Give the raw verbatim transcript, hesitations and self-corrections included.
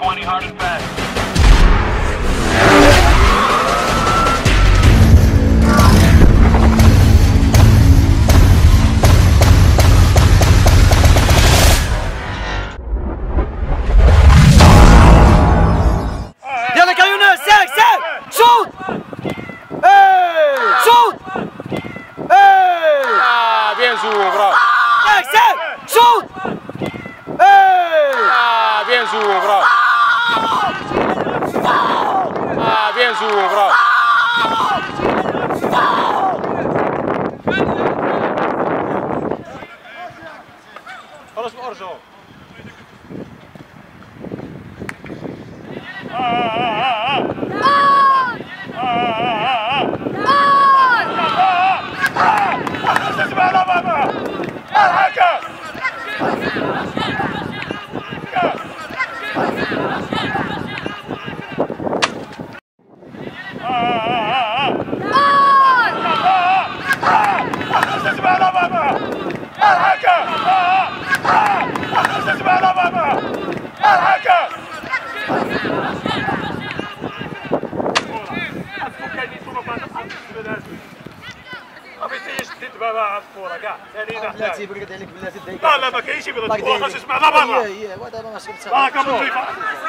twenty hard and fast. يلا كيونس ساك ساك شوط ايه شوط ايه اه بيان جو برافو ساك ساك شوط ايه اه بيان جو برافو اه بيان جو برافو خلاص ارجعوا بلاتي بقعد عليك بلاتي لا لا ما كاينش يبغي الكره خاص يسمع لا برا هي هي ودابا ماشي لا كمل